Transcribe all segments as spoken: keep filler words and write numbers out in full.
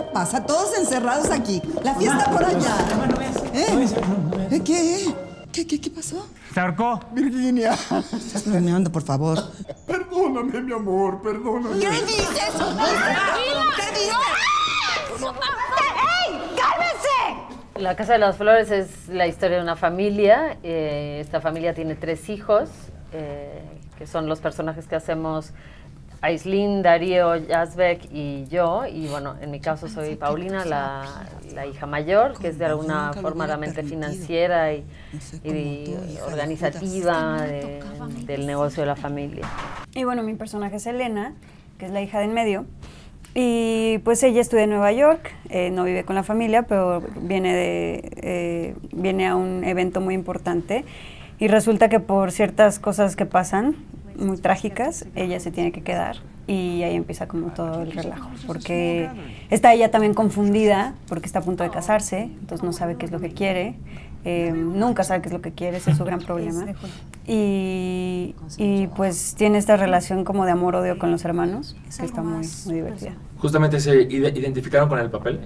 pasa? Todos encerrados aquí. La fiesta por allá. Mamá, no veas. ¿Eh? No veas, no, no veas. ¿Eh? ¿Qué? ¿Qué, qué, qué pasó? ¿Se ahorcó? Virginia. Estás bromeando, por favor. Perdóname, mi amor, perdóname. ¿Qué dices? ¿Qué dices? ¡Ey! ¡Cálmense! La Casa de las Flores es la historia de una familia. Eh, esta familia tiene tres hijos, eh, que son los personajes que hacemos Aislinn, Darío, Yazbek y yo. Y bueno, en mi caso soy Paulina, la, la hija mayor, que es de alguna forma la mente financiera y, y organizativa de, del negocio de la familia. Y bueno, mi personaje es Elena, que es la hija de en medio. Y pues ella estudia en Nueva York, eh, no vive con la familia, pero viene, de, eh, viene a un evento muy importante y resulta que por ciertas cosas que pasan, muy trágicas, ella se tiene que quedar y ahí empieza como todo el relajo, porque está ella también confundida porque está a punto de casarse, entonces no sabe qué es lo que quiere, eh, nunca sabe qué es lo que quiere, ese es su gran problema. Y, y pues tiene esta relación como de amor-odio con los hermanos, que está muy, muy divertida. ¿Justamente se ide- identificaron con el papel?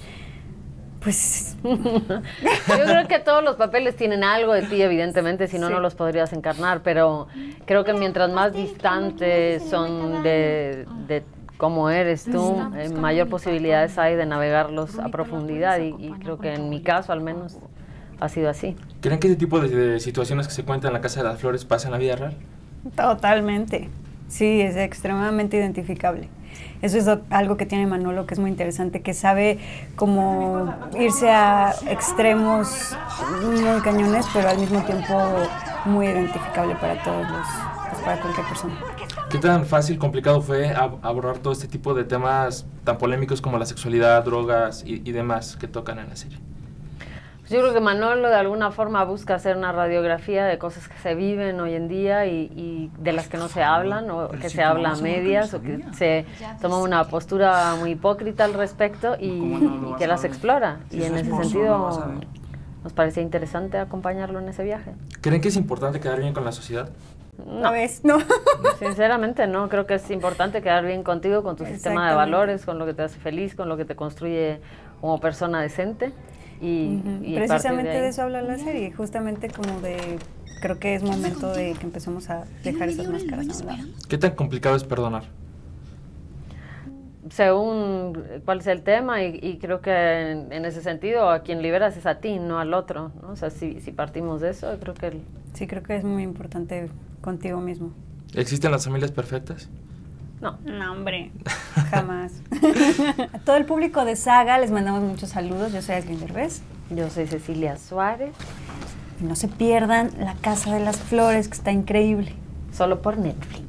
Pues... Yo creo que todos los papeles tienen algo de ti, evidentemente, si no, sí. no los podrías encarnar, pero creo que mientras más distantes son de, de cómo eres tú, eh, mayor posibilidades hay de navegarlos a profundidad y, y creo que en mi caso al menos ha sido así. ¿Creen que ese tipo de, de situaciones que se cuentan en la Casa de las Flores pasan en la vida real? Totalmente, sí, es extremadamente identificable. Eso es algo que tiene Manolo que es muy interesante, que sabe cómo irse a extremos muy cañones, pero al mismo tiempo muy identificable para todos los, pues para cualquier persona. ¿Qué tan fácil, complicado fue ab abordar todo este tipo de temas tan polémicos como la sexualidad, drogas y, y demás que tocan en la serie? Yo creo que Manolo de alguna forma busca hacer una radiografía de cosas que se viven hoy en día y, y de las que no se hablan o que se habla a medias o que se toma una postura muy hipócrita al respecto y, y que las explora. Y en ese sentido nos parecía interesante acompañarlo en ese viaje. ¿Creen que es importante quedar bien con la sociedad? No, ves, no. Sinceramente no, creo que es importante quedar bien contigo, con tu sistema de valores, con lo que te hace feliz, con lo que te construye como persona decente. Y, uh-huh. y precisamente de, de eso habla la serie, justamente como de, creo que es momento de que empecemos a dejar esas máscaras a un lado. ¿Qué tan complicado es perdonar? Según cuál es el tema y, y creo que en, en ese sentido a quien liberas es a ti, no al otro, ¿no? O sea, si, si partimos de eso, creo que... El... Sí, creo que es muy importante contigo mismo. ¿Existen las familias perfectas? No. No, hombre, jamás. A todo el público de Saga les mandamos muchos saludos. Yo soy Aislinn Derbez. Yo soy Cecilia Suárez. Y no se pierdan La Casa de las Flores, que está increíble. Solo por Netflix.